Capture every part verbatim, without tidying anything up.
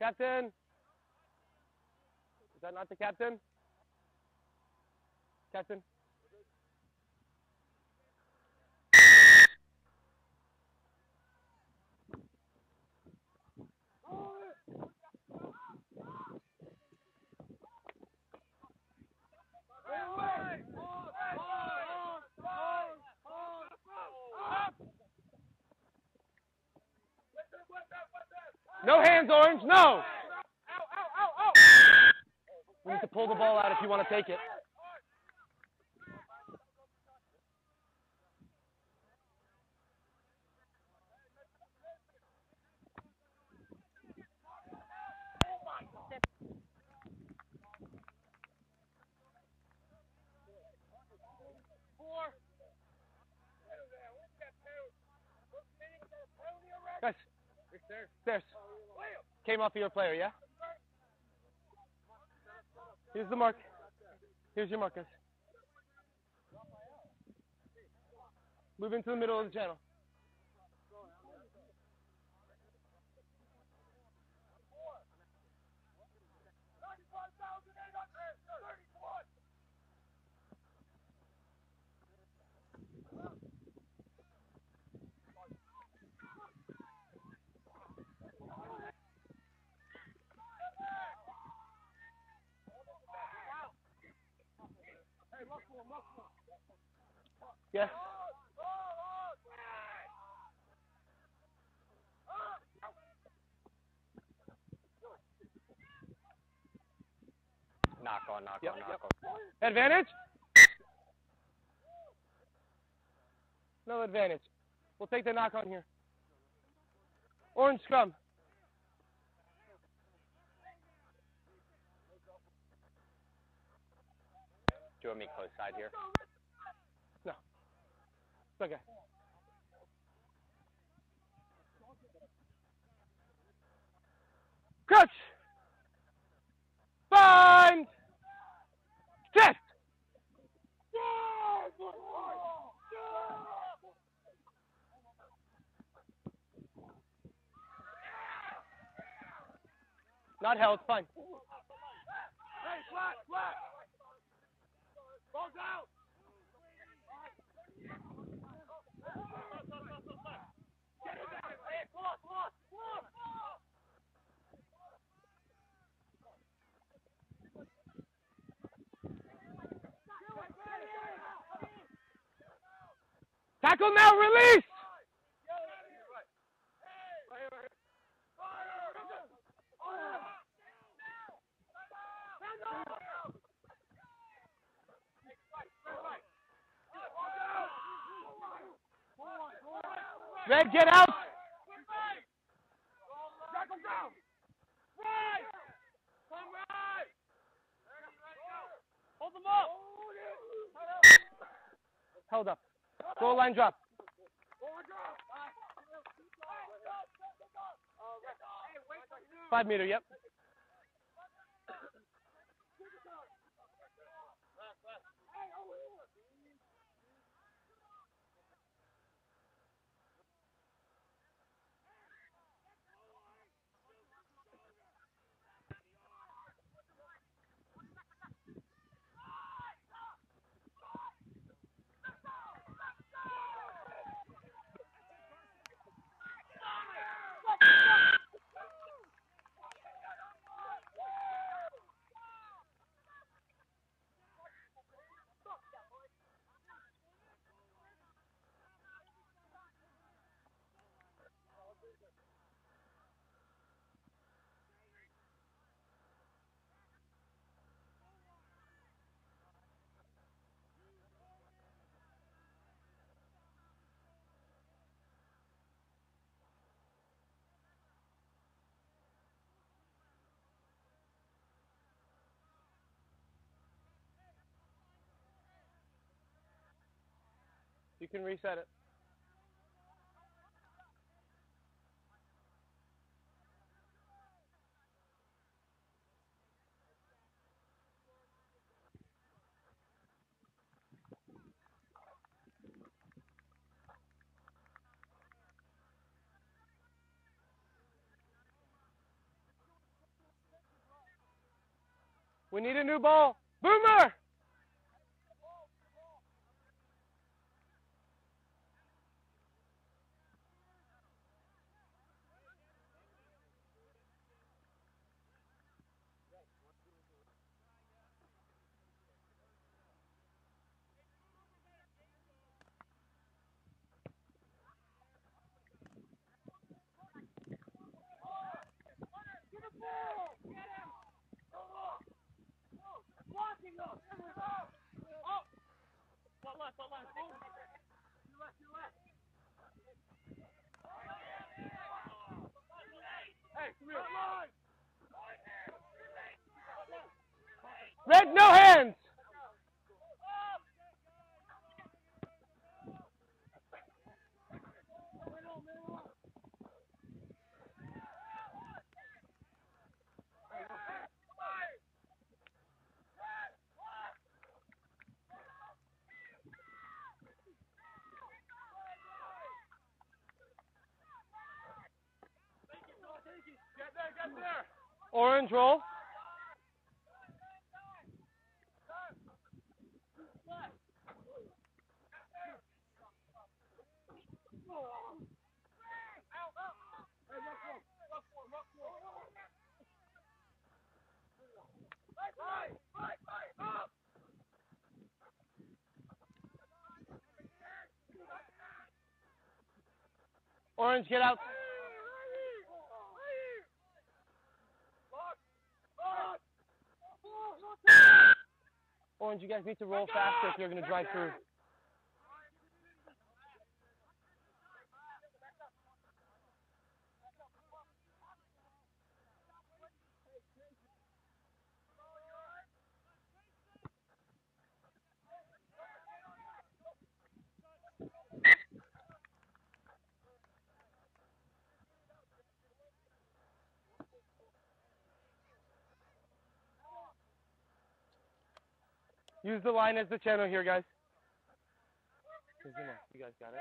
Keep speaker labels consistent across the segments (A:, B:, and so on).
A: Captain. Is that not the captain? Captain. No hands, Orange, no! We need to pull the ball out if you want to take it. Guys, stairs. Came off of your player, yeah? Here's the mark. Here's your mark, guys. Move into the middle of the channel. Yes.
B: Knock on, knock
A: Yep,
B: on, knock
A: yep.
B: on.
A: Advantage? No advantage. We'll take the knock on here. Orange scrum.
B: Do you want me close side here?
A: No. It's okay. Crouch. Bind. Chest. Not held, fine.
C: Hey, flat, flat. Ball's out. Get it down. Hey, pull up, pull up, pull up.
A: Tackle now, release! Red, get out!
C: Tackle down. Right. Come right. Hold them up.
A: Held up. Goal line drop. Five meter, yep. You can reset it. We need a new ball. Boomer! Red, no hands! Orange roll. Orange, get out. Orange, you guys need to roll faster if you're going to drive through. Use the line as the channel here, guys. You guys got it?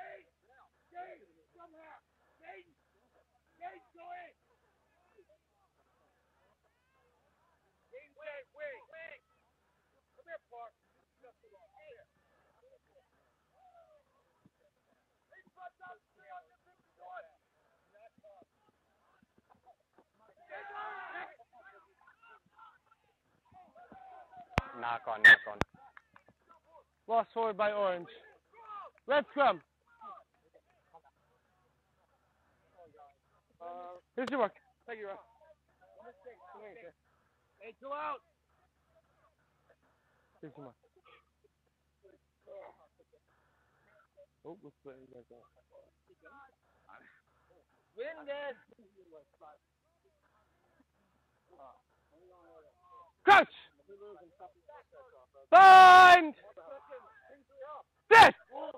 B: Knock on, knock on.
A: Lost forward by Orange. Red scrum. Here's your work. Thank you, Rob. Hey, two out. Here's your mark. Oh, let's play you guys out. Winded. Crouch. Bind. Sit.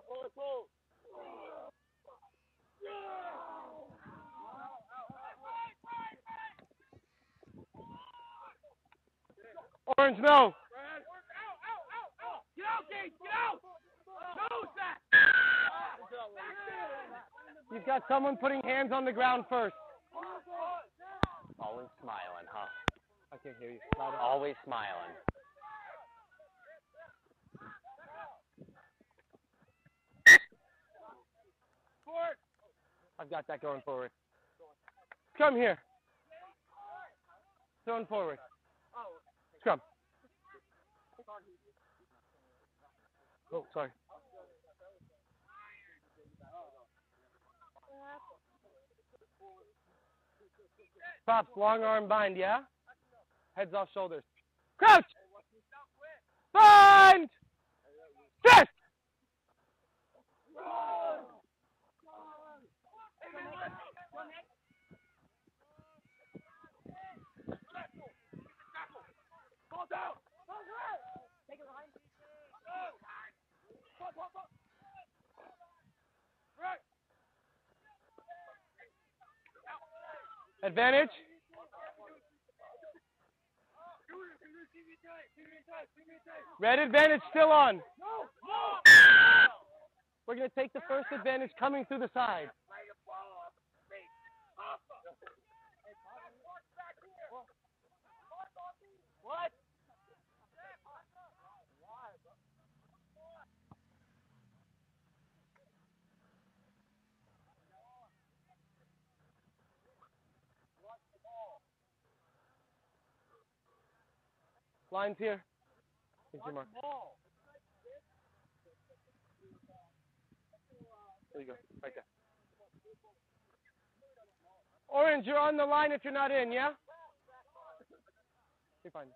A: Orange, no. Get out, Gage, get out. No, Zach. You've got someone putting hands on the ground first.
B: Always smiling, huh?
A: I can't hear you.
B: Always smiling.
A: I've got that going forward. Come here. Throwing forward. Scrum. Oh, sorry. Pops, long arm bind, yeah? Heads off shoulders. Crouch! Bind! Sit! Advantage. Red advantage still on. We're going to take the first advantage coming through the side.
C: What?
A: Lines here. Here's your mark. There you go, right there. Orange, you're on the line if you're not in, yeah? You're fine.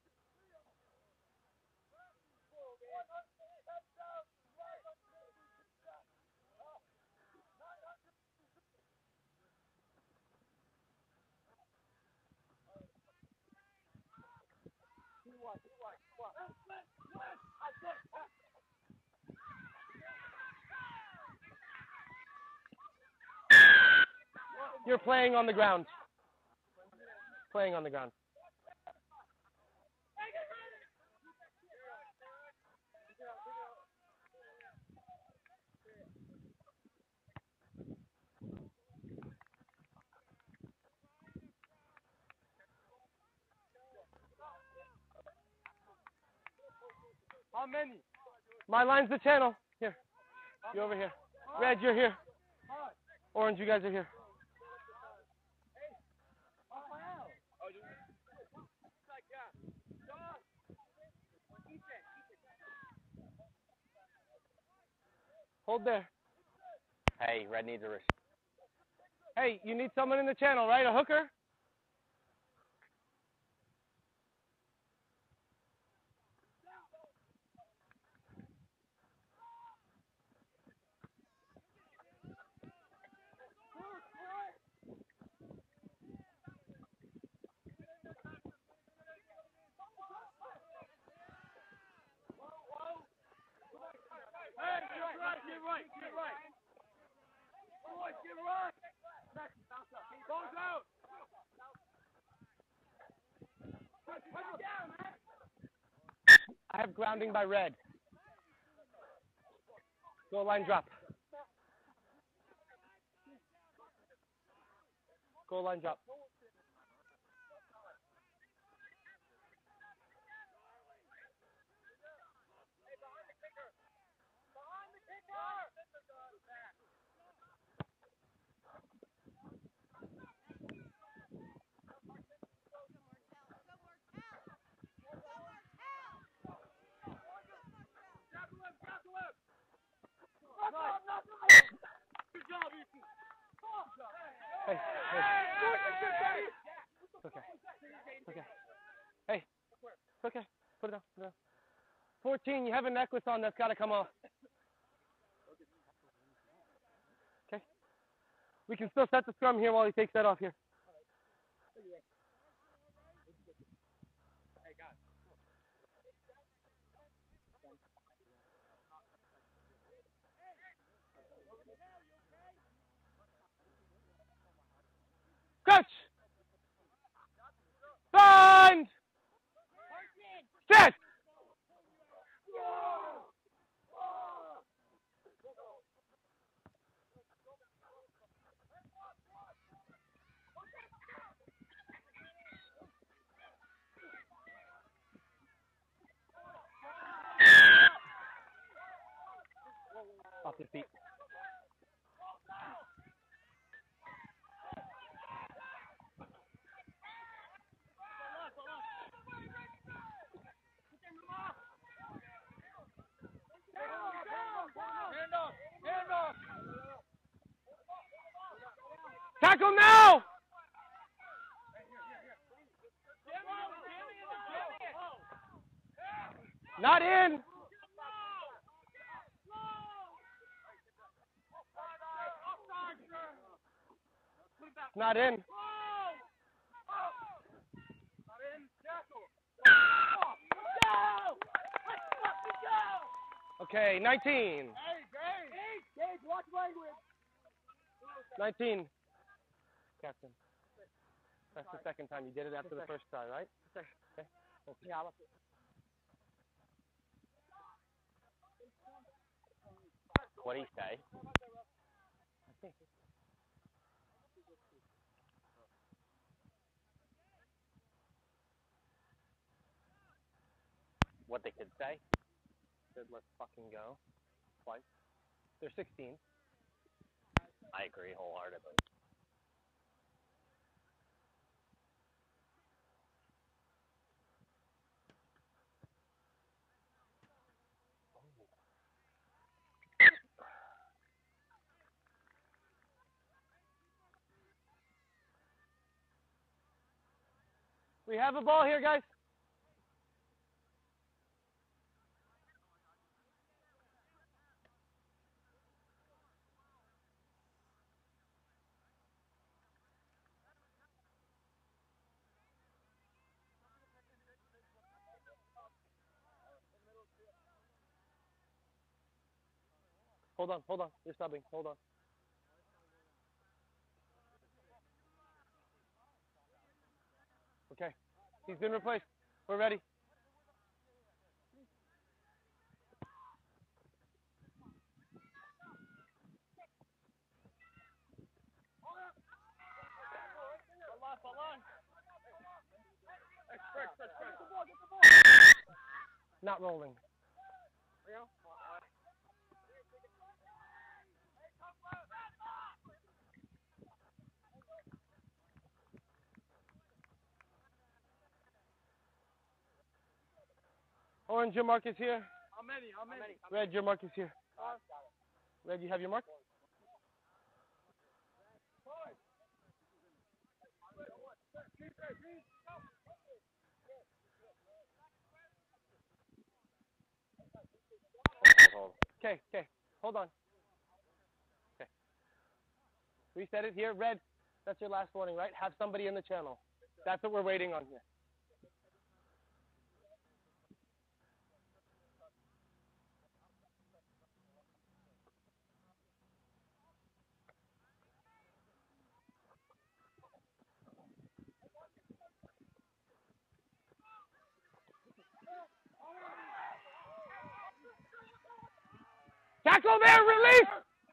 A: You're playing on the ground. Playing on the ground. How many? My line's the channel. Here. You over here. Red, you're here. Orange, you guys are here. Hold there.
B: Hey, red needs a receiver.
A: Hey, you need someone in the channel, right? A hooker?
C: Get right, get right. Boys, get right. Balls out.
A: I have grounding by red. Goal line drop. Goal line drop. Hey, hey. It's okay. It's okay. Hey, it's okay. Put it down. Put it down. fourteen, you have a necklace on that's got to come off. Okay. We can still set the scrum here while he takes that off here. Coach! Bind! Set! Off your feet. Tackle now! Not in. Not in. Okay, nineteen. nineteen. Captain. That's the second time you did it after the first try, right? Okay. Yeah.
B: What'd he say? What they could say?
A: Said, let's fucking go. Twice. They're sixteen.
B: I agree wholeheartedly.
A: We have a ball here, guys. Hold on, hold on. You're subbing. Hold on. Okay. He's been replaced. We're ready. Not rolling. Orange, your mark is here.
C: How many? How many?
A: Red, your mark is here. Red, you have your mark? Okay, okay. Hold on. Okay. Reset it here. Red, that's your last warning, right? Have somebody in the channel. That's what we're waiting on here. Tackle there, release!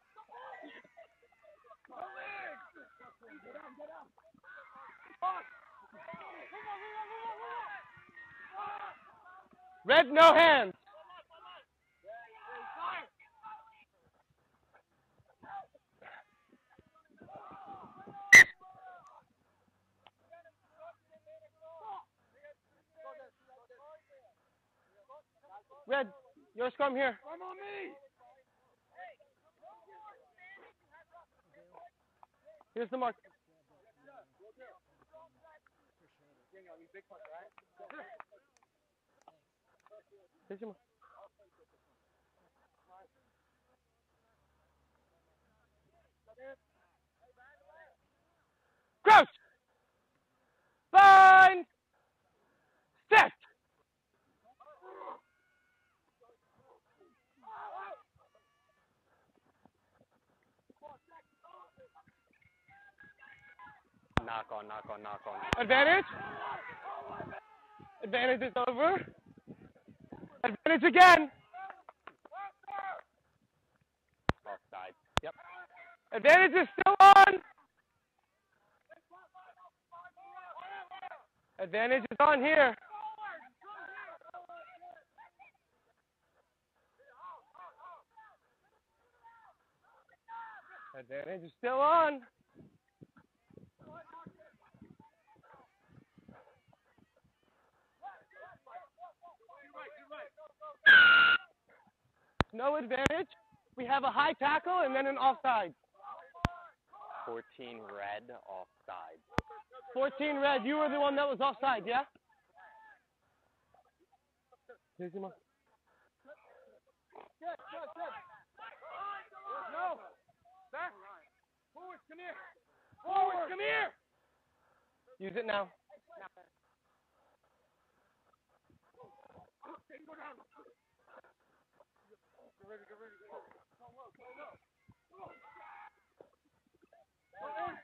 A: Red, no hands. Red, your scrum here.
C: Come on me!
A: Here's the mark. Here's your mark. Crouch! Bind! Set!
B: Knock on, knock on, knock on.
A: Advantage. Advantage is over. Advantage again.
B: Offside.
A: Yep. Advantage is still on. Advantage is on here. Advantage is still on. No advantage. We have a high tackle and then an offside.
B: fourteen red, offside.
A: fourteen red. You were the one that was offside, yeah? Here's your mark.
C: Good, good, good. No. Back. Forward, come here. Forward, come here.
A: Use it now.
C: Go down. Get ready, get ready, get ready. Go low, go low. Go. Go in.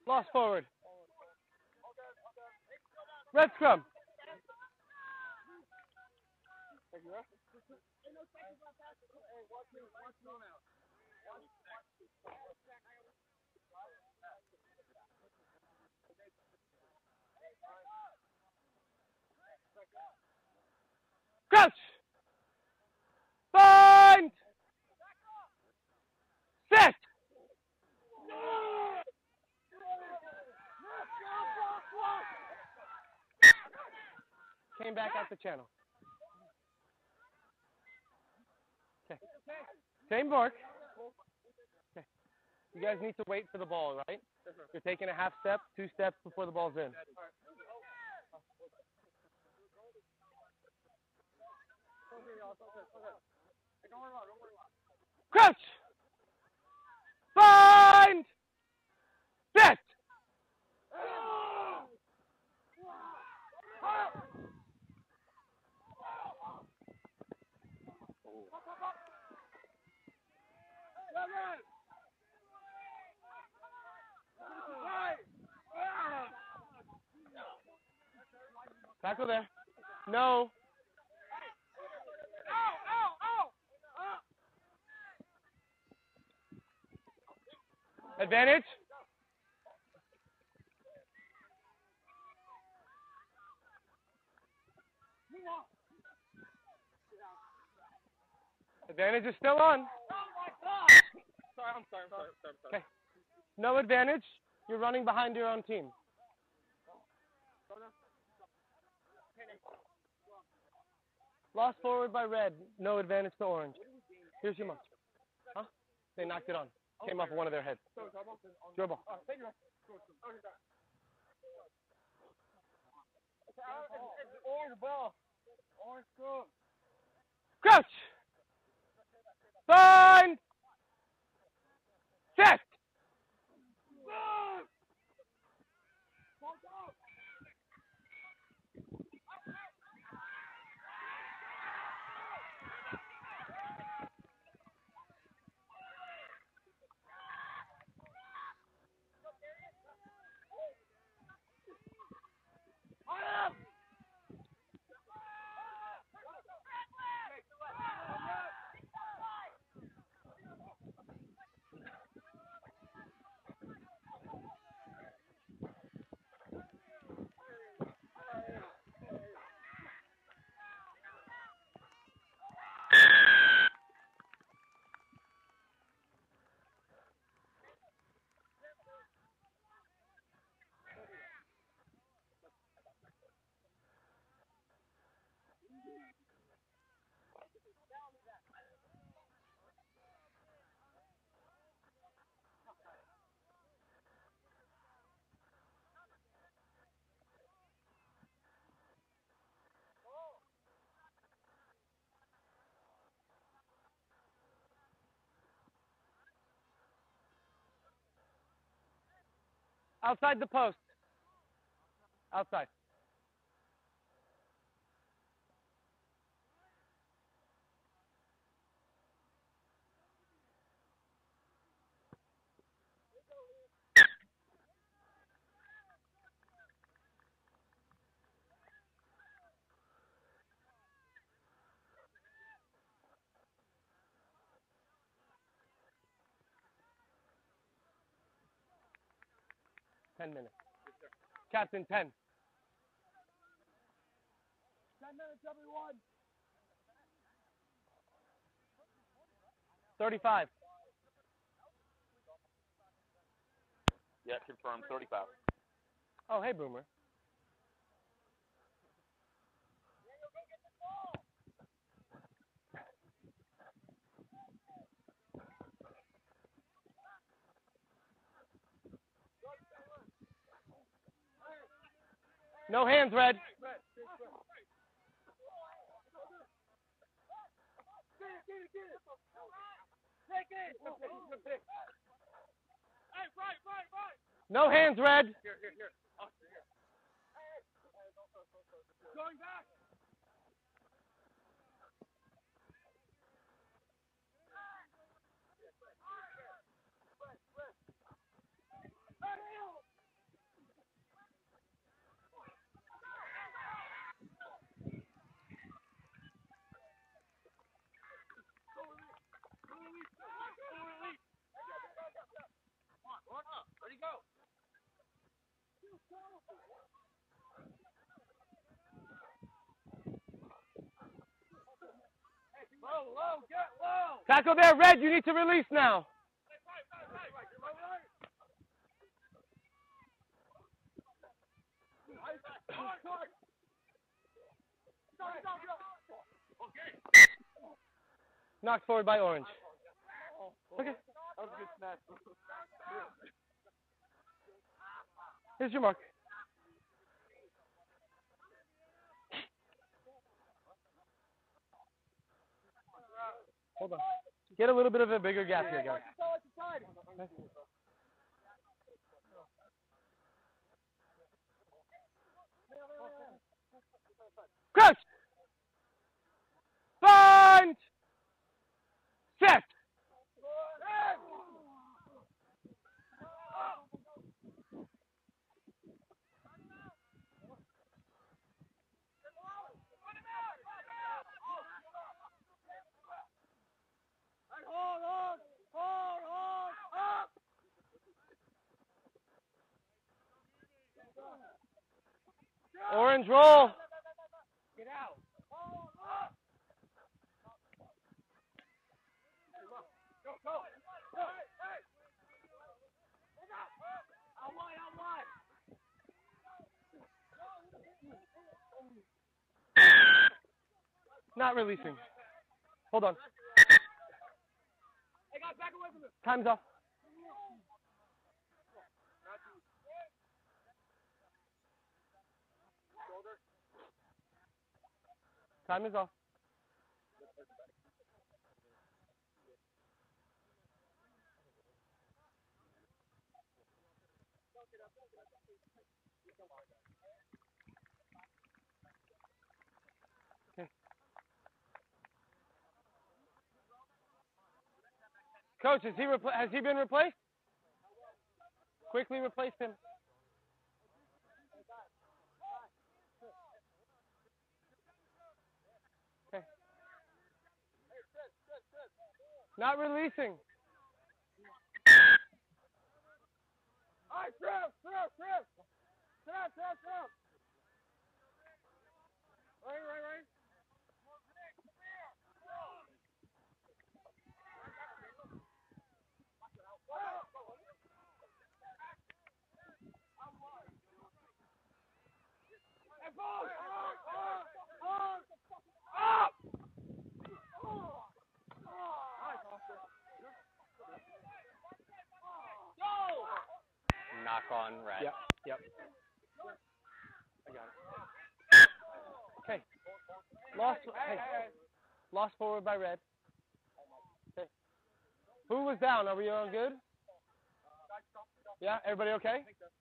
A: Lost forward. Red scrum. Crouch. Bind. Set. Came back at the channel. Okay. Same Burch. Okay. You guys need to wait for the ball, right? You're taking a half step, two steps before the ball's in. Crouch. Bind. Set. Tackle there. No. Advantage. Advantage is still on.
C: Sorry, I'm sorry, I'm sorry, I'm sorry.
A: Okay. No advantage. You're running behind your own team. Lost forward by red. No advantage to orange. Here's your mark. Huh? They knocked it on. Came off of one of their heads. Your ball.
C: Orange ball. Orange scrum.
A: Crouch. Bind. Set. Outside the post. Outside. Ten minutes. Captain, ten.
C: Ten minutes, everyone.
A: Thirty-five.
B: Yeah, confirmed, thirty-five.
A: Oh, hey, Boomer. No hands, Red. No hands, Red.
C: Here, here, here. Oh, here. Going back. Low, low, get low.
A: Tackle there, Red. You need to release now. Knocked forward by Orange. Okay.
C: That was a good snatch.
A: Here's your mark. Hold on. Get a little bit of a bigger gap here, guys. Crouch! Bind! Set!
C: Hold on! Hold on! Up!
A: Orange roll.
C: Get out! Hold up! Go, go! Hey, hey! Out wide, out wide!
A: Not releasing. Hold on.
C: Hey, guys, back away from this!
A: Time's off. Time is off. Okay. Coach, has he repl- has he been replaced? Quickly replace him. Okay. Not releasing.
C: All right, through, through, through! Sit down, sit down, sit down! Right, right, right. And ball! Up! Up! Up! Go!
B: Knock on red.
A: Yep. Yep. I got it. Okay. Lost. Hey. Lost forward by Red. Okay. Who was down? Are we all good? Yeah. Everybody okay?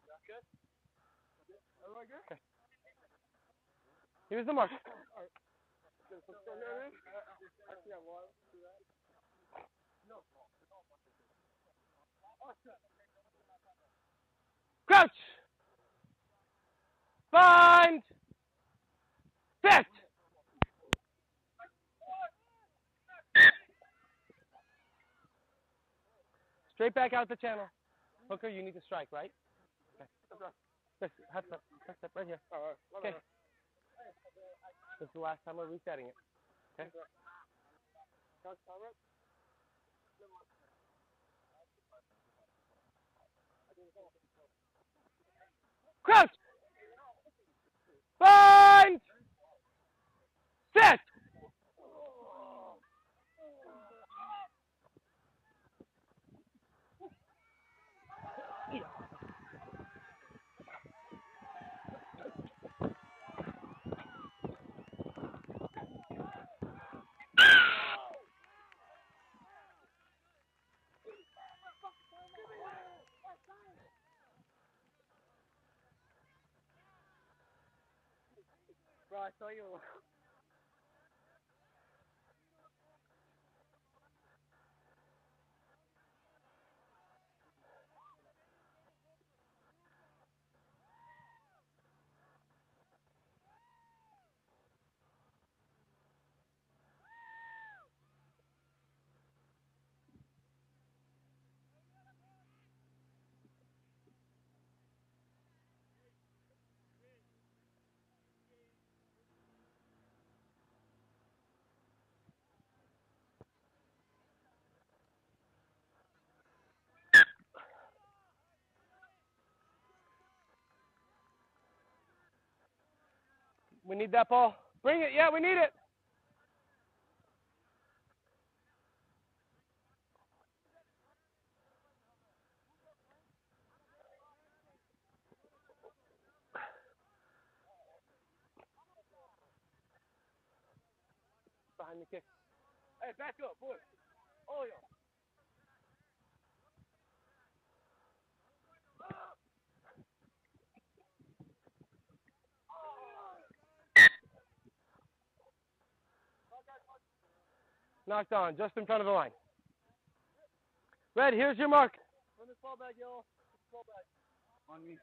A: Okay. Here's the mark. Crouch. Bind. Set. Straight back out the channel. Hooker, you need to strike, right? Okay. This, half step, half step, right here. Okay. This is the last time we're resetting it. Okay. Crouch. Bind. Set.
C: Bro, I saw you.
A: We need that ball. Bring it. Yeah, we need it. Behind the kick.
C: Hey, back up, boy. Oh, yeah.
A: Knocked on, just in front of the line. Red, here's your mark.
C: Run this ball back, yellow. This ball back. On me.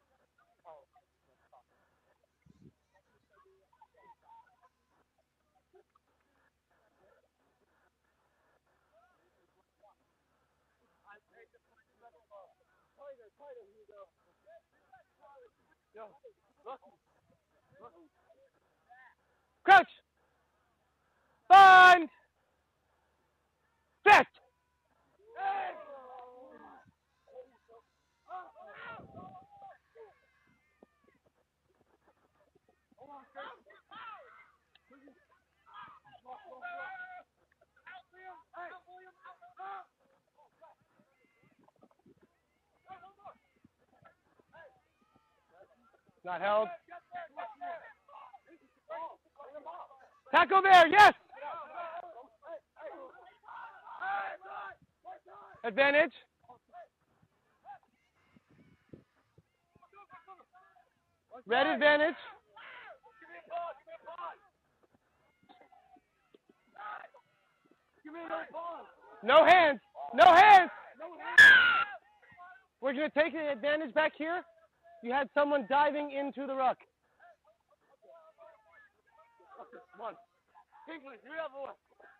C: Tighter, tighter, here you go. Yo, look. Look.
A: Crouch. Bind. Set.
C: Hey!
A: Not held. Tackle there, yes. Advantage. Red advantage. No hands. No hands. We're going to take the advantage back here. You had someone diving into the ruck.
C: Come on. English, you have one.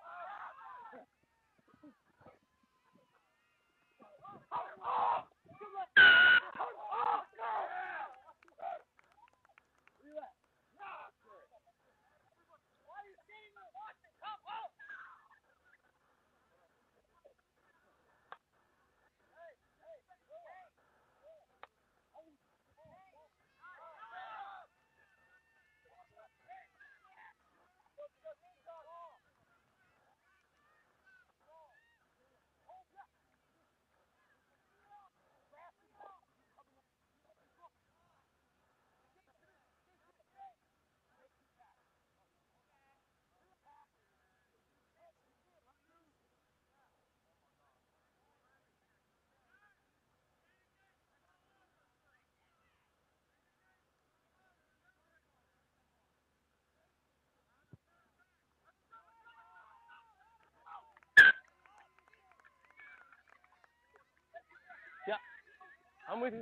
A: Yeah, I'm with you.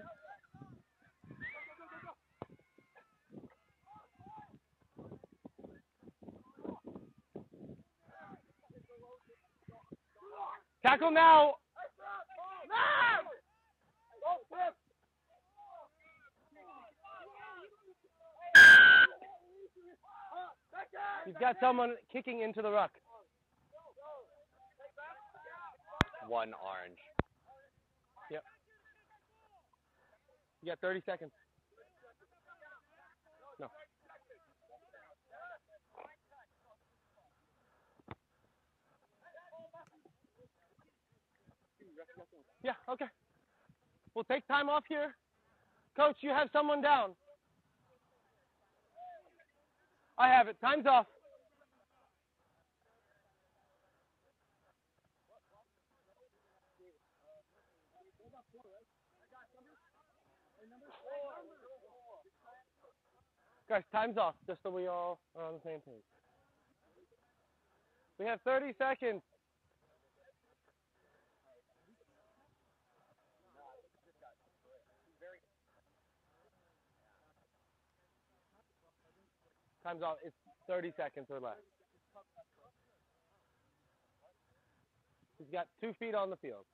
A: Tackle now. He's got someone kicking into the ruck.
B: One orange.
A: Yep. You got thirty seconds. No. Yeah, okay. We'll take time off here. Coach, you have someone down. I have it. Time's off. Guys, time's off, just so we all are on the same page. We have thirty seconds. Time's off. It's thirty seconds or less. He's got two feet on the field.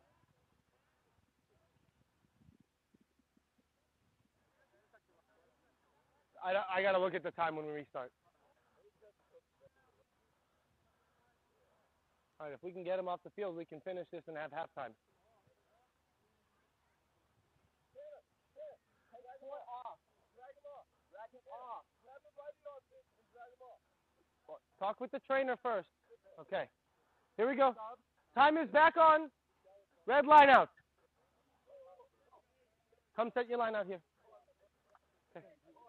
A: I, I got to look at the time when we restart. All right, if we can get him off the field, we can finish this and have halftime. Talk with the trainer first. Okay. Here we go. Time is back on. Red line out. Come set your line out here. Okay.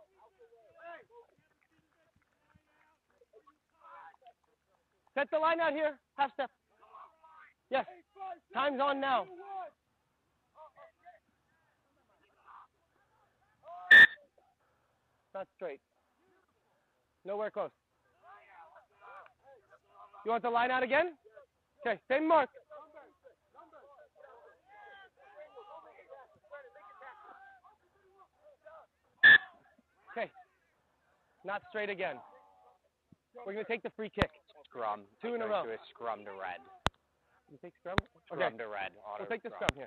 A: Set the line out here. Half step. Yes. Time's on now. Not straight. Nowhere close. You want the line out again? Okay, same mark. Okay. Not straight again. We're going to take the free kick.
B: Scrum.
A: Two in a
B: Go
A: row.
B: to a scrum to red.
A: You take scrum?
B: Scrum
A: Okay.
B: to red. Auto
A: We'll take the scrum here.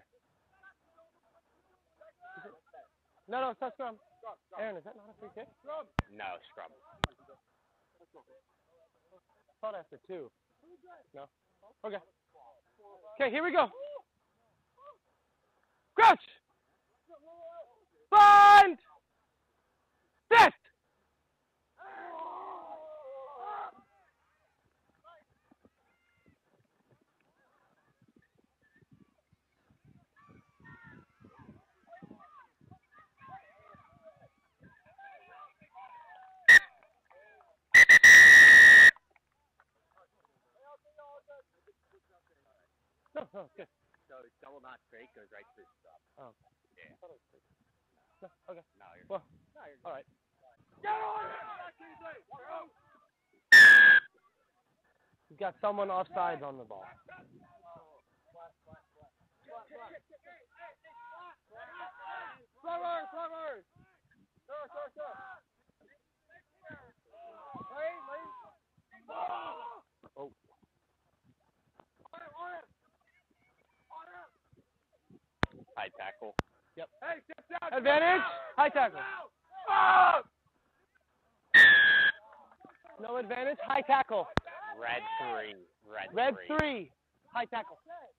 A: No, no, it's not scrum. Aaron, is that not a free kick?
B: No, scrum.
A: I thought after two. No? Okay. Okay, here we go. Crouch! Bind! Set! No, no, good.
B: So double not straight goes right to the scrum.
A: Oh.
B: Yeah.
A: No, okay.
B: No, you're
A: Well, all right. You've got someone offsides on the ball.
C: Flowers, flowers. Sir, sir, sir. Lane, lane.
A: Oh.
B: high tackle.
A: Yep.
C: Hey, step down.
A: Advantage. High tackle.
C: Oh!
A: No advantage. High tackle.
B: Red three. Red,
A: Red
B: three.
A: three. High tackle.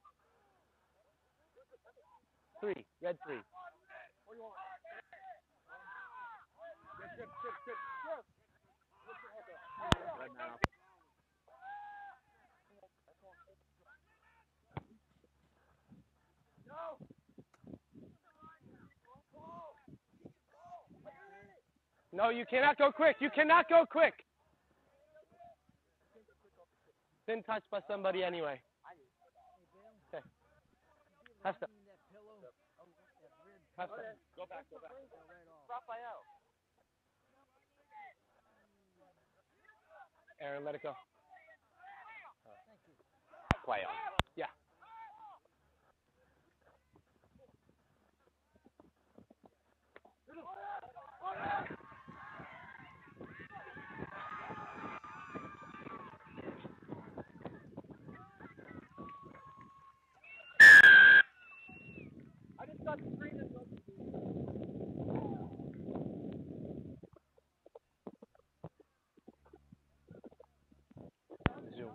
A: Three. Red three.
C: Good, good, good, good.
B: Red man up.
A: No, you cannot go quick. You cannot go quick. Been touched by somebody anyway. Okay. Have to. Have to.
C: Go back, go back.
A: Aaron, let it go.
B: Play on.
A: Yeah.
C: I just got the screen and
A: Zoom.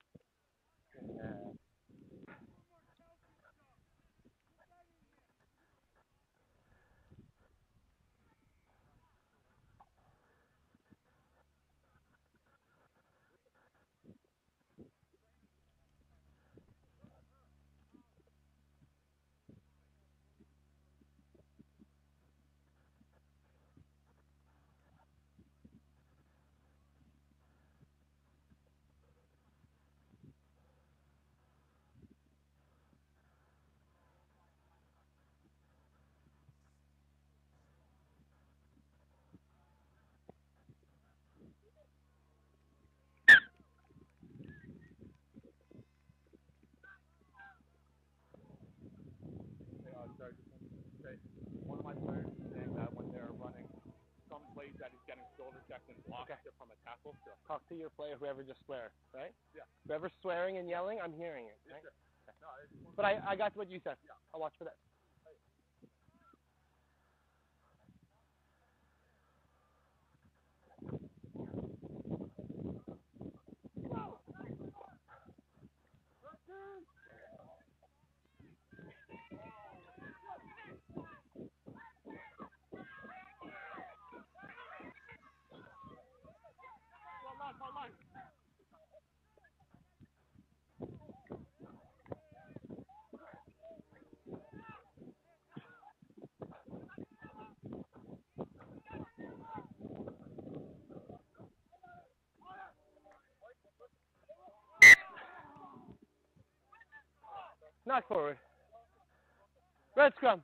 C: one of my players is saying that when they're running some plays that he's getting shoulder checked and blocked
A: Okay.
C: from a tackle. So,
A: Talk to your player, whoever just swear, right?
C: Yeah.
A: Whoever's swearing and yelling, I'm hearing it, right?
C: Yes, sir. No, it's
A: But I, I got what you said. I'll watch for that. Knock forward. Red scrum.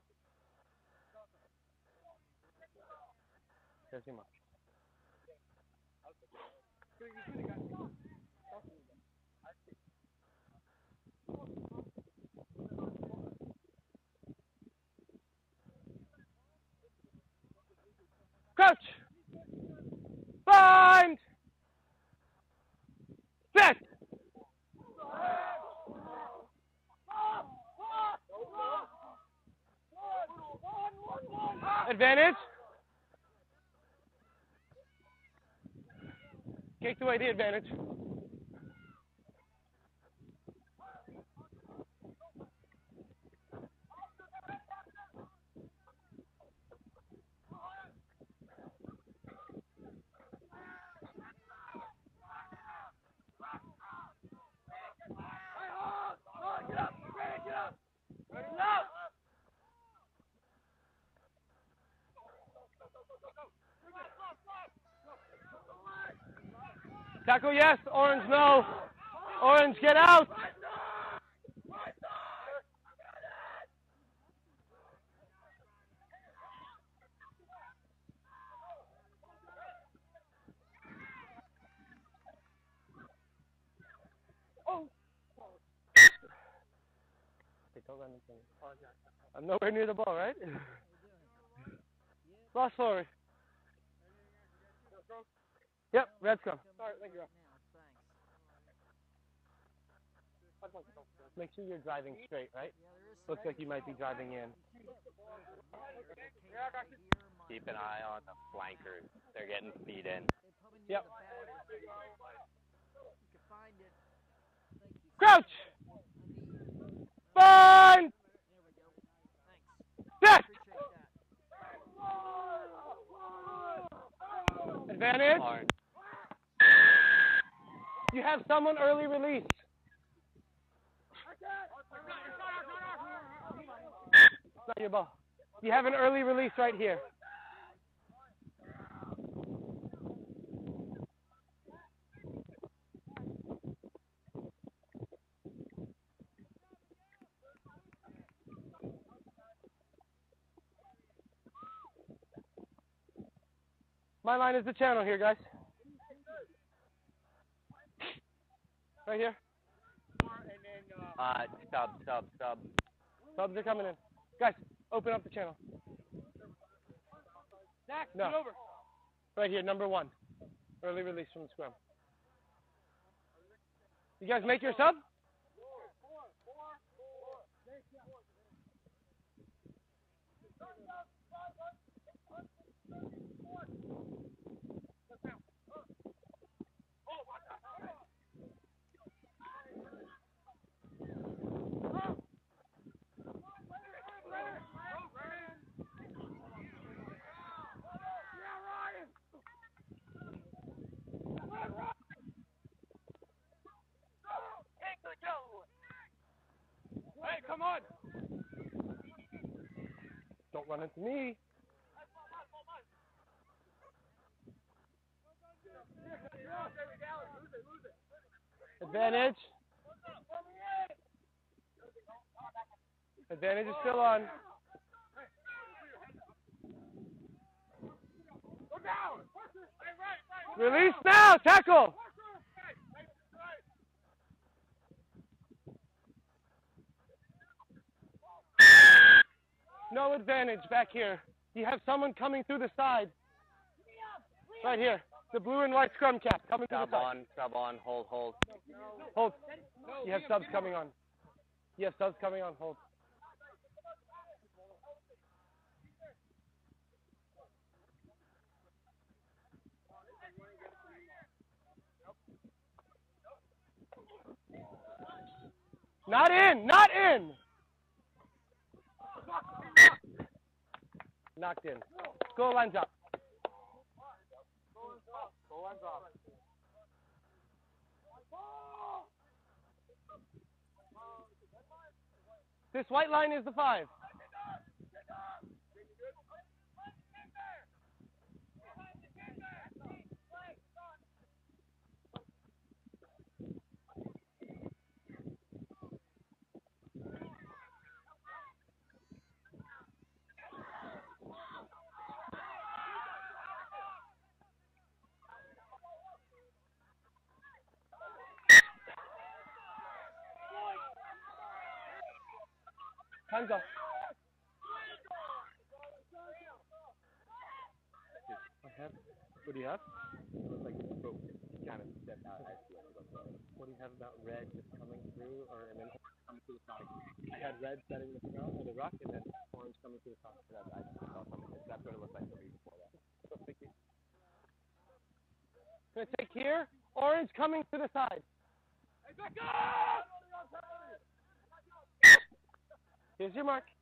A: There's your mark. Crouch. Bind. Set. Advantage. Takes away the advantage. Tackle yes, orange no. Orange get out. Oh. I'm nowhere near the ball, right? Lost forward. Yep, red scrum. Sorry, thank you. Make sure you're driving straight, right? Looks like you might be driving in.
B: Keep an eye on the flankers. They're getting feet in.
A: Yep. Crouch! Bind! Set! Advantage.
B: Orange.
A: You have someone early release. It's not your ball. You have an early release right here. My line is the channel here, guys. Right here.
B: Uh, sub, sub, sub.
A: Subs are coming in. Guys, open up the channel. No. Right here, number one. Early release from the scrum. You guys make your sub?
C: Hey, come on!
A: Don't run into me. Advantage. Advantage is still on. Release now, tackle. No advantage back here. You have someone coming through the side. Right here. The blue and white scrum cap coming through the
B: Sub
A: side.
B: on, sub on, hold, hold.
A: Hold. You have subs coming on. You have subs coming on. Hold. Not in. Not in. Knocked in. Goal line's up.
C: Goal line's off.
A: This white line is the five. Time's up. I have. What do you have?
B: It looks like it's broke. Kind of stepped out. I see it.
A: What do you have about red just coming through, or and then coming to the side? I had red setting the front or the rock, and then orange coming to the side.
B: That's, I saw something. That's what it looked like to me before that.
A: So thank you. Gonna take here. Orange coming to the side.
C: Hey, back up!
A: Here's your mark.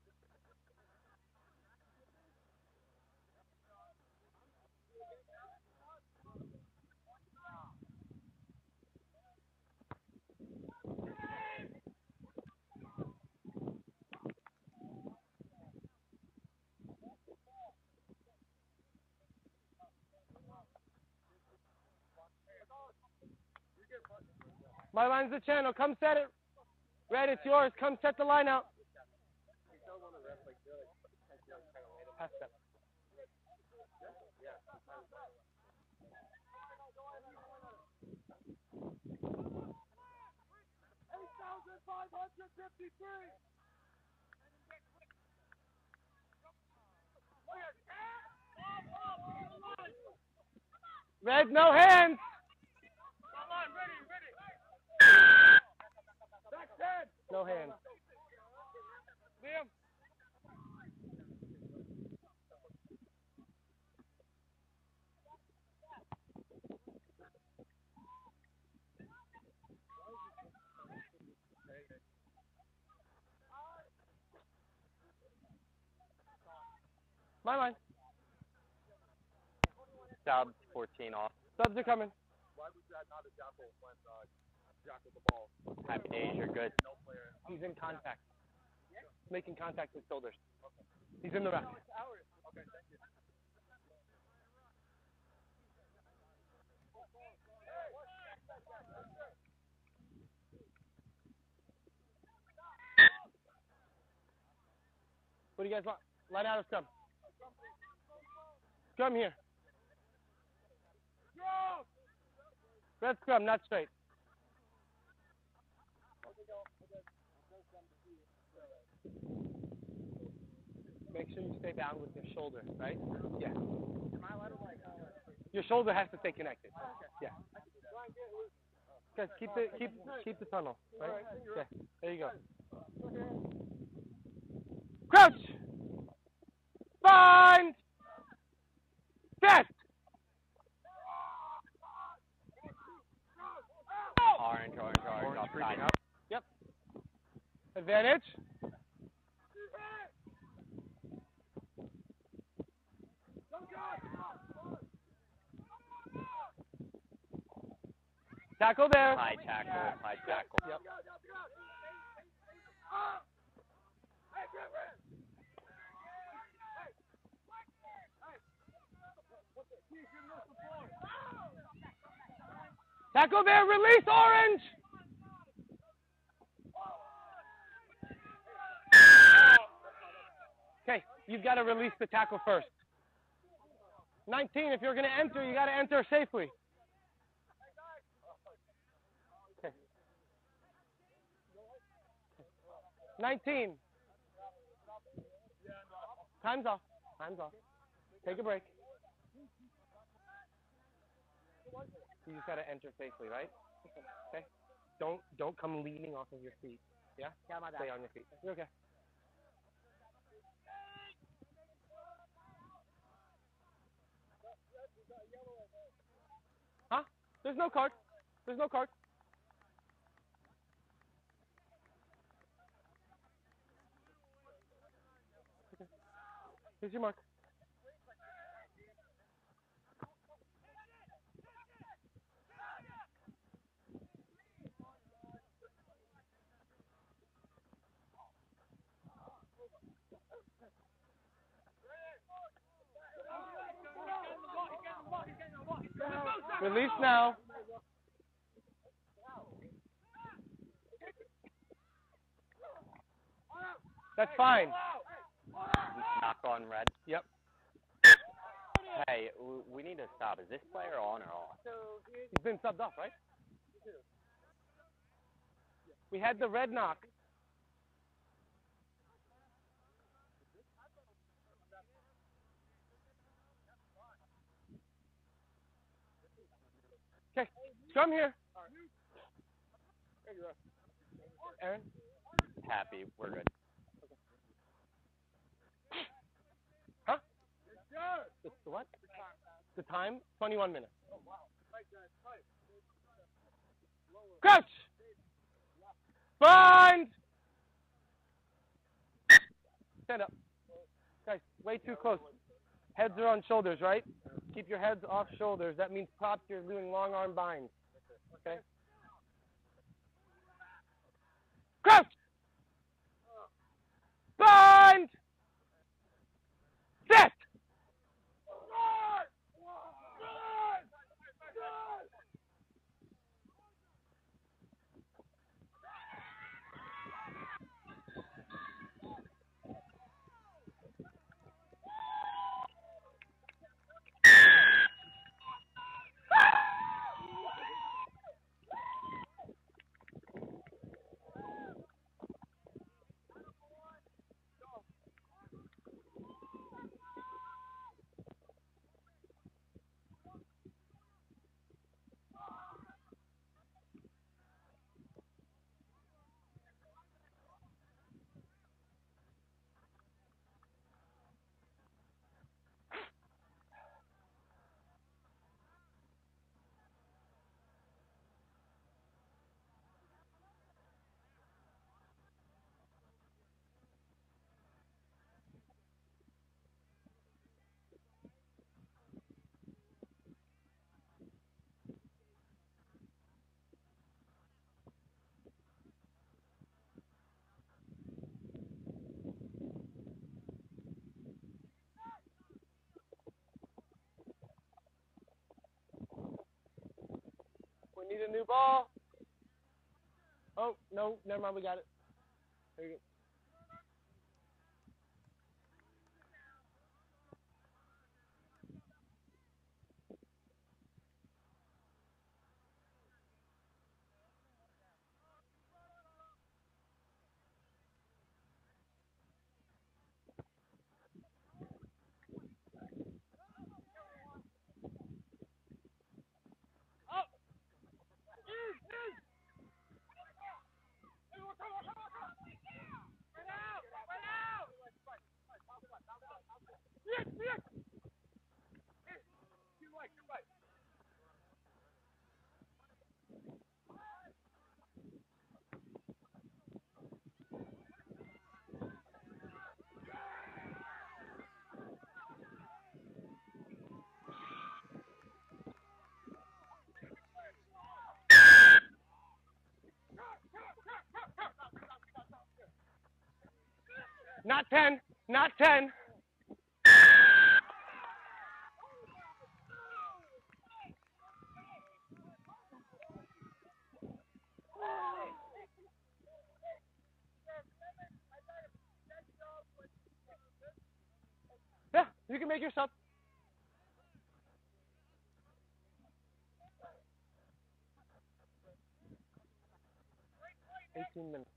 A: My line's the channel. Come set it. Red, it's yours. Come set the line out. Pass that.
C: eight thousand five hundred fifty-three.
A: Red, no hands.
C: Come on, ready, ready. Back ten.
A: No hands.
C: Liam.
A: My line.
B: Subs, fourteen off.
A: Subs are coming.
C: Why was that not a jackal when uh, Jack with the ball?
B: Happy days, you're good.
C: No player.
A: He's in contact. Making contact with shoulders. He's in the rack.
C: Okay, thank you.
A: What do you guys want? Line out of scrum. Scrum here. Red scrum, not straight. Make sure you stay down with your shoulder, right? Yeah. Your shoulder has to stay connected. Yeah. Guys, keep the keep keep the tunnel, right? Okay. There you go. Crouch. Bind. Set.
B: Orange, orange, orange, offside.
A: Yep. Advantage. Tackle there.
B: High tackle, high tackle.
A: Yep. Tackle there. Release orange. Okay, you've got to release the tackle first. nineteen, if you're going to enter, you got to enter safely. Okay. nineteen. Time's off. Time's off. Take a break. You just got to enter safely, right? Okay. Don't don't come leaning off of your feet. Yeah? Stay on your feet. You're okay. Huh? There's no card. There's no card. Okay. Here's your mark. Release now. That's fine.
B: Knock on red.
A: Yep.
B: Hey, w- we need to stop. Is this player on or off?
A: He's been subbed off, right? We had the red knock. Scrum here. Aaron?
B: Happy. We're good.
A: Huh? The, the what? The time? twenty-one minutes. Crouch! Bind! Stand up. Guys, way too close. Heads are on shoulders, right? Keep your heads off shoulders. That means props, you're doing long arm binds. Okay? Crouch! Bind! Sit! We need a new ball. Oh, no, never mind, we got it. There you go. Not ten, not ten. Yeah, you can make your sub. eighteen minutes.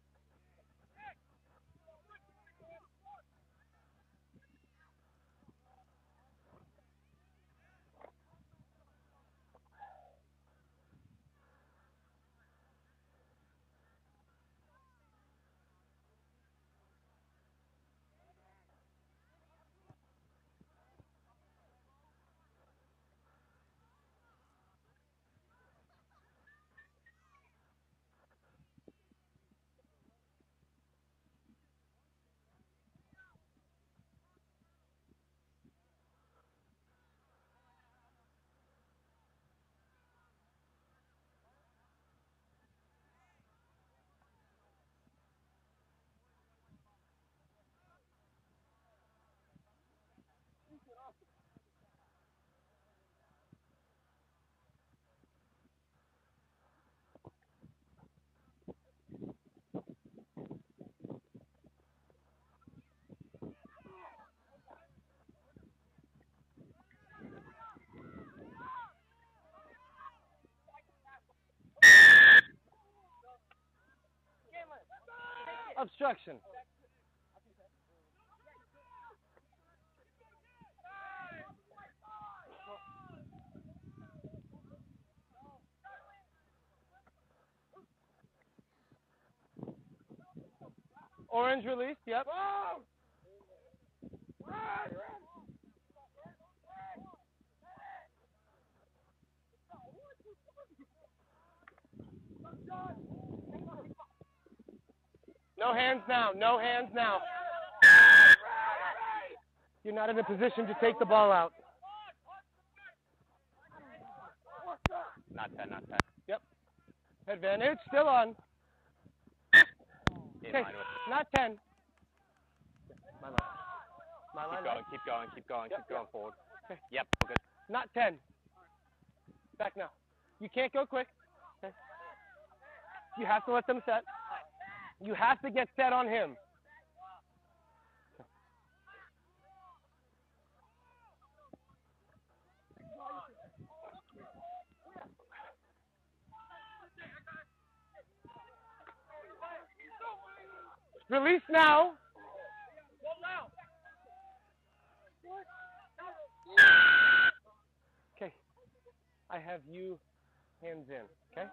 A: Obstruction. Orange release, yep. No hands now, no hands now. You're not in a position to take the ball out.
B: Not ten, not ten.
A: Yep. Advantage still on.
B: In
A: Okay,
B: line with
A: not ten. My line. My line.
B: Keep going, keep going, keep going,
A: Yep,
B: keep going
A: yep.
B: forward.
A: Okay.
B: Yep, good.
A: Not ten. Back now. You can't go quick. Okay. You have to let them set. You have to get set on him. Release now. Okay. I have you hands in, okay?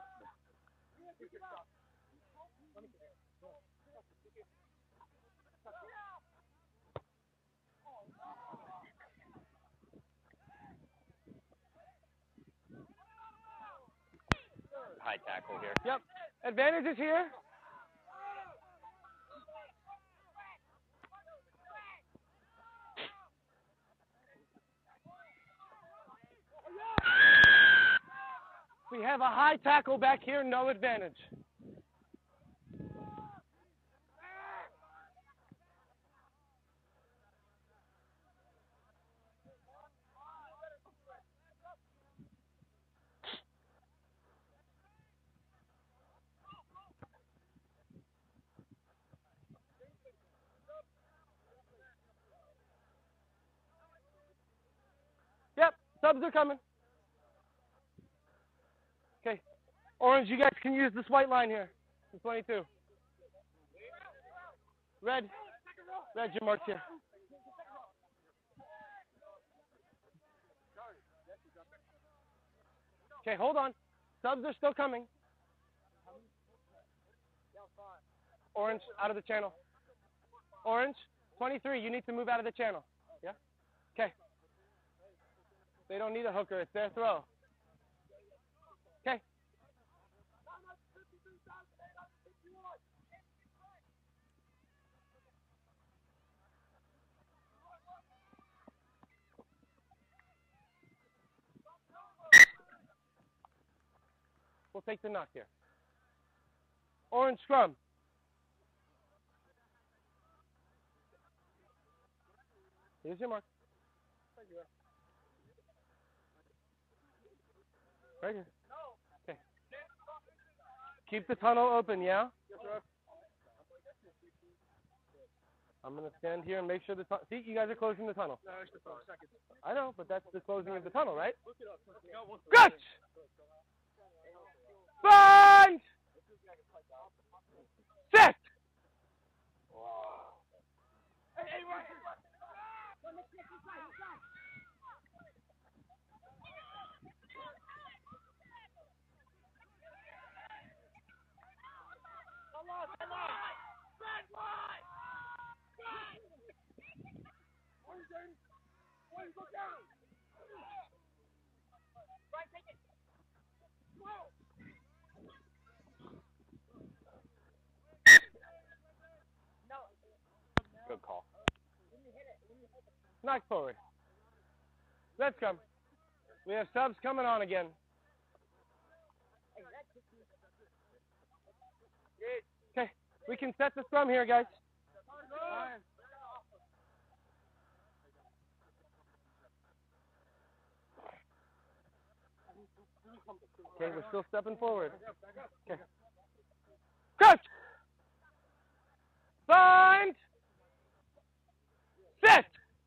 B: High tackle here.
A: Yep. Advantage is here. We have a high tackle back here, no advantage. Yep, subs are coming. Okay, Orange, you guys can use this white line here. twenty-two. Red, red, your marks here. Okay, hold on. Subs are still coming. Orange, out of the channel. Orange, twenty-three, you need to move out of the channel. Yeah? Okay. They don't need a hooker. It's their throw. Okay. We'll take the knock here. Orange scrum. Here's your mark. Right here. Okay. Keep the tunnel open, yeah? Yes, sir. I'm going to stand here and make sure the tunnel. See, you guys are closing the tunnel. No, it's the five seconds. I know, but that's the closing of the tunnel, right? Good! Bind! Set!
B: Good call.
A: Knock forward. Let's come. We have subs coming on again. Okay, we can set the scrum here, guys. Okay, we're still stepping forward. Okay. Coach! Bind! Set!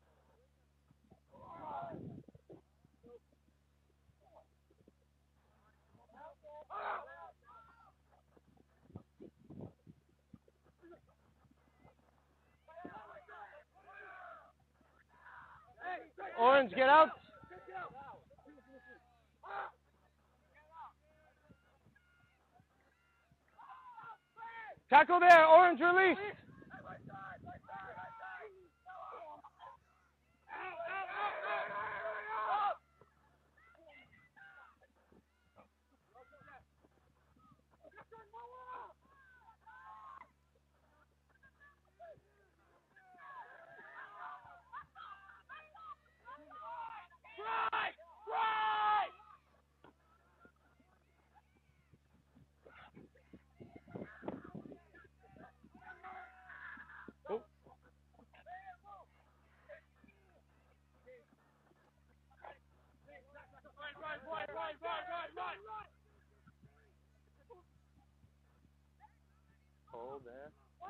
A: Orange, get out. Tackle there, Orange release. Hold there.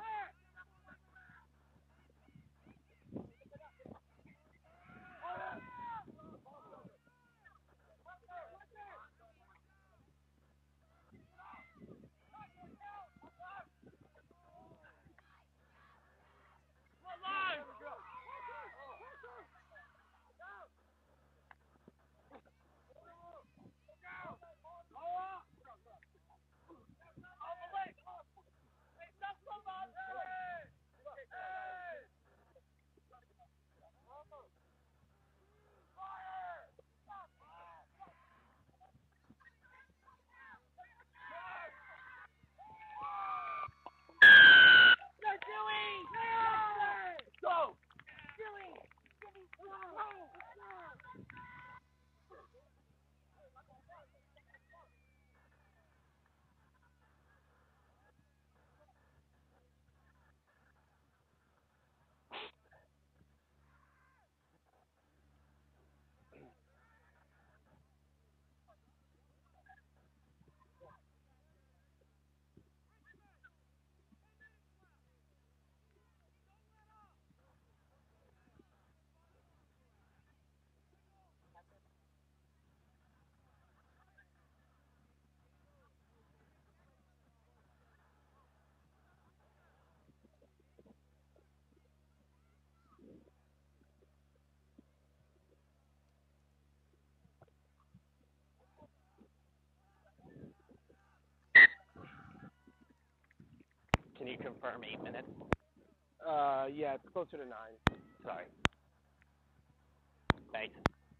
B: Can you confirm eight minutes?
A: Uh, yeah, it's closer to nine.
B: Sorry. Thanks.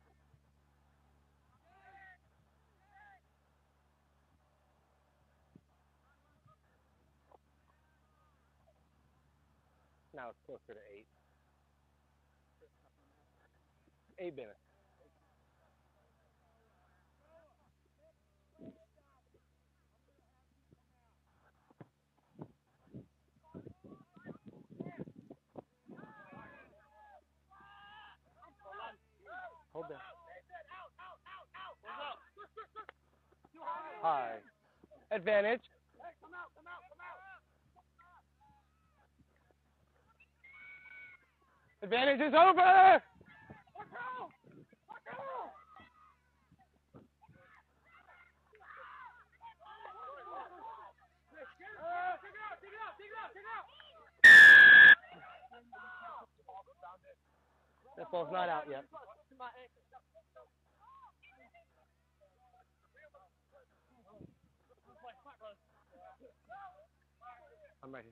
A: Now it's closer to eight. Eight minutes. Hold there. High. Advantage. Advantage is over! That ball's not out yet. I'm right here.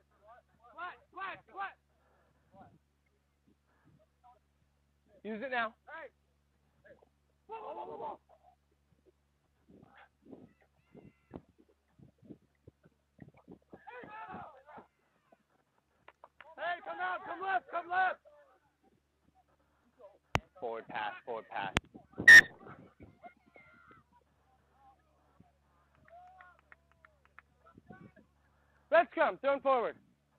A: Use it now.
C: Hey, come out, come left, come left.
B: Forward pass, forward pass.
A: Let's come. Thrown forward.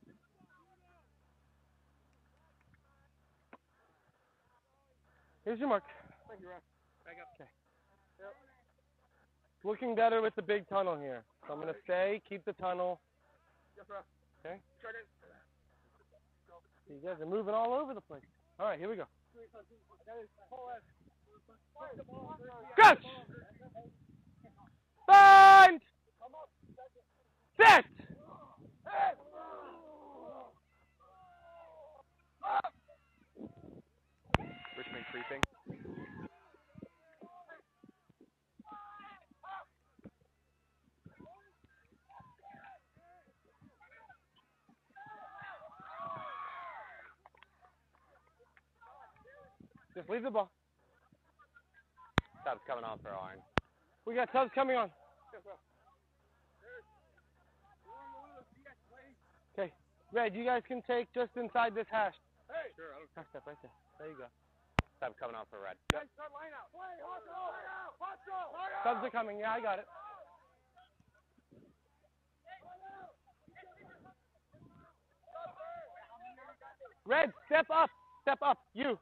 A: Here's your mark.
C: Thank you, Ref. Back up.
A: Okay. Yep. Looking better with the big tunnel here. So I'm going to stay, keep the tunnel.
C: Yes, Ref.
A: Okay.
C: Straight in.
A: You guys are moving all over the place. All right, here we go. Catch! Bind! Set!
C: Richmond creeping.
A: Just leave the ball.
B: Sub's coming on for Orange.
A: We got subs coming on. Okay, Red, you guys can take just inside this hash.
C: Hey, sure. I don't
A: Hash step right there. There you go.
B: Sub coming on for Red.
C: Yep. Start line out. Play, hustle, line out, hustle, line out.
A: Subs are coming. Yeah, I got it. Red, step up. Step up. You.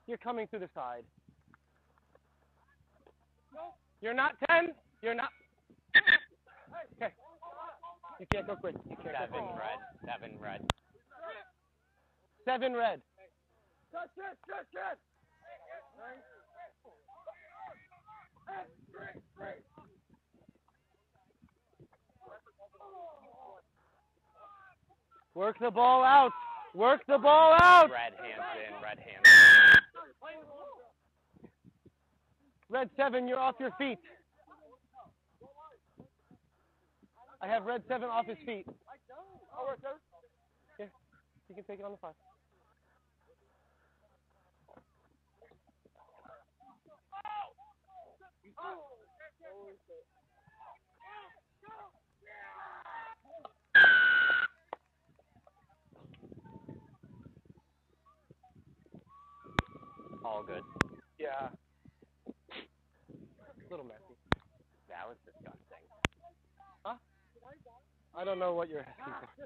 A: you're coming through the side. You're not ten. You're not. Okay. You can't go quick. You can't
B: Seven
A: go quick.
B: red. Seven red.
A: Seven red. Work the ball out. Work the ball out.
B: Red hands in. Red hands in.
A: Red seven, you're off your feet. I have red seven off his feet. Here, you can take it on the five.
B: All good.
A: Yeah. Little messy.
B: That was disgusting.
A: Huh? I don't know what you're asking for.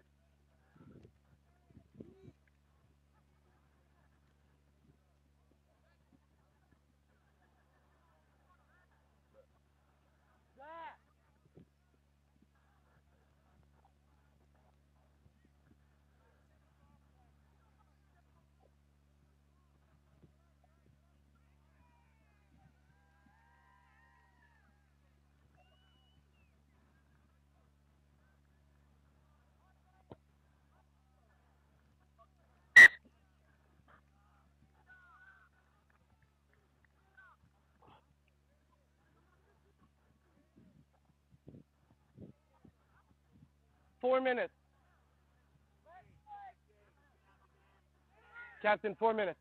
A: Four minutes. Captain, four minutes.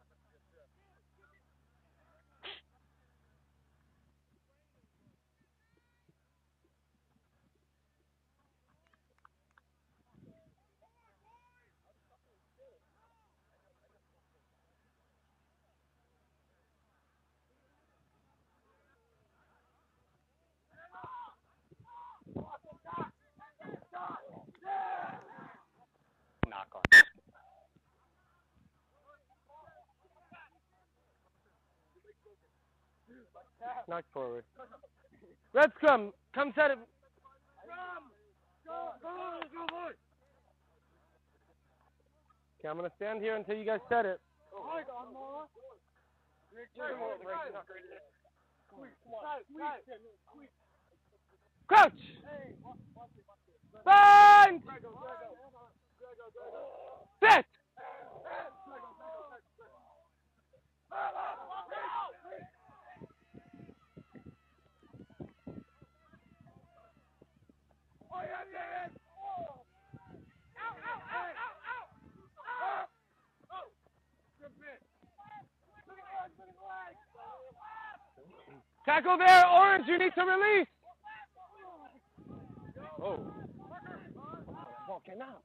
B: Knock on.
A: Knock forward. Red scrum, come set it. Okay, I'm going to stand here until you guys set it. Crouch! Bind! Sit! Tackle there, Orange, you need to release. Oh. Ball came out.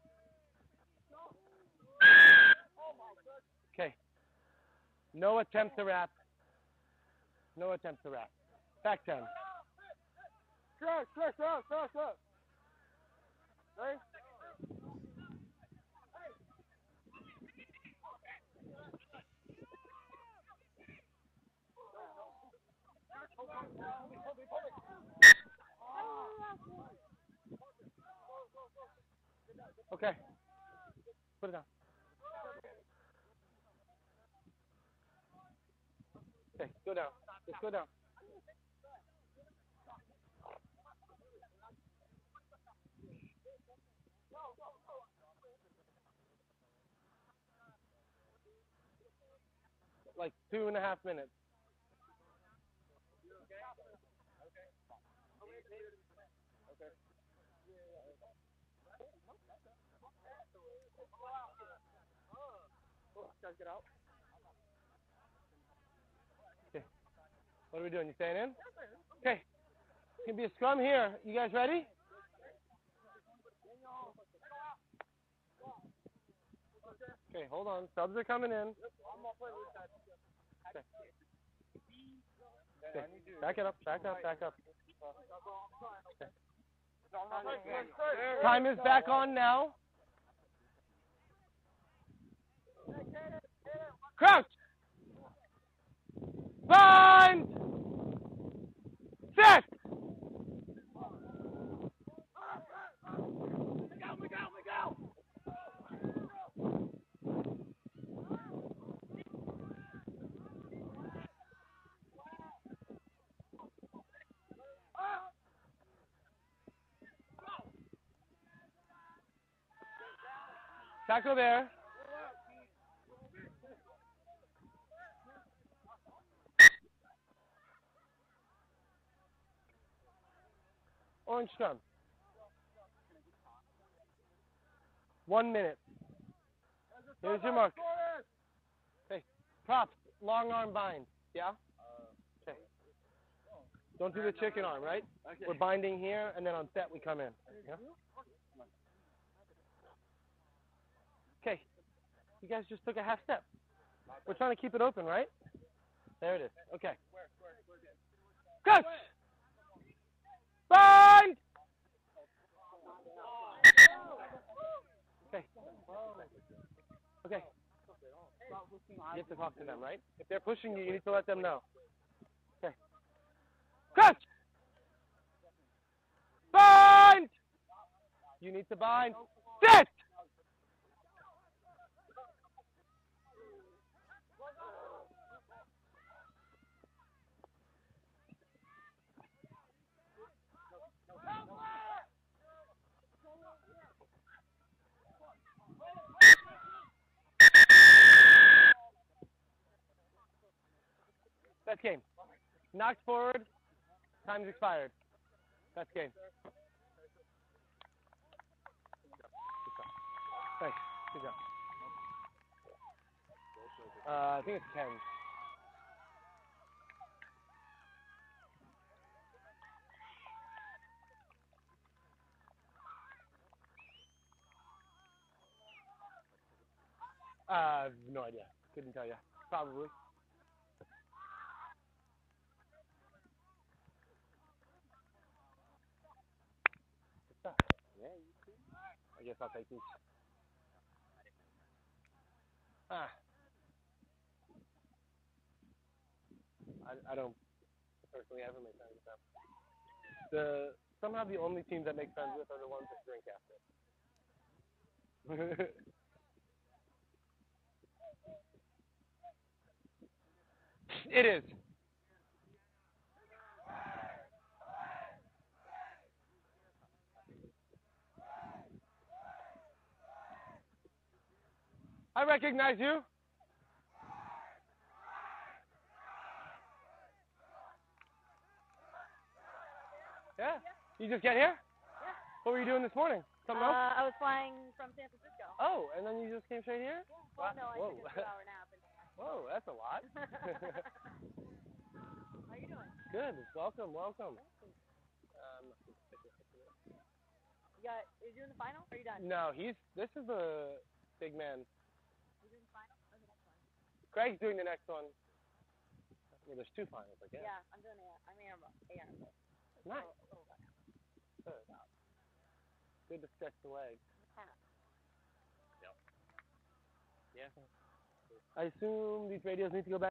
A: Okay. No attempt to wrap. No attempt to wrap. Back ten.
C: Crash, crash, crash, crash, crash. Ready?
A: Okay. Put it down. Okay, go down. Just go down. Like two and a half minutes. Guys, get out. Okay. What are we doing? You staying in? Okay. It's going to be a scrum here. You guys ready? Okay, hold on. Subs are coming in. Okay. Okay. Back it up. Back up. Back up. Okay. Time is back on now. Crouch! Bind! Set! Tackle there. Orange scrum. One minute. Here's your mark. Okay. Props. Long arm bind. Yeah? Okay. Don't do the chicken arm, right? We're binding here, and then on set we come in. Yeah? Okay. You guys just took a half step. We're trying to keep it open, right? There it is. Okay. Coach! Bind! Okay. Okay. You have to talk to them, right? If they're pushing you, you need to let them know. Okay. Coach! Bind! You need to bind. Sit! That's game. Knocked forward. Time's expired. That's game. Thanks. Good job. Uh, I think it's ten. Uh, I have no idea. Couldn't tell you. Probably. Yeah, you too. I guess I'll take these. Ah. I, I don't personally ever make friends with them. The somehow the only team that make friends with are the ones that drink after. It is. I recognize you. Yeah. You just get here?
D: Yeah.
A: What were you doing this morning? Something else?
D: Uh, I was flying from San Francisco.
A: Oh, and then you just came straight here?
D: Yeah. Well, no, I
A: Whoa.
D: took a two-hour nap. And...
A: Whoa, that's a lot.
D: How you doing?
A: Good. Welcome, welcome. Um,
D: You got? Are you doing the final? Or are you done?
A: no, he's. This is the big man.
D: You doing the final or the next one?
A: Craig's doing the next one. Well, there's two finals, I guess.
D: Yeah, I'm doing A. I'm A R. A R.
A: Nice. Good. Good to stretch the legs.
B: Yep. Yeah.
A: I assume these radios need to go back.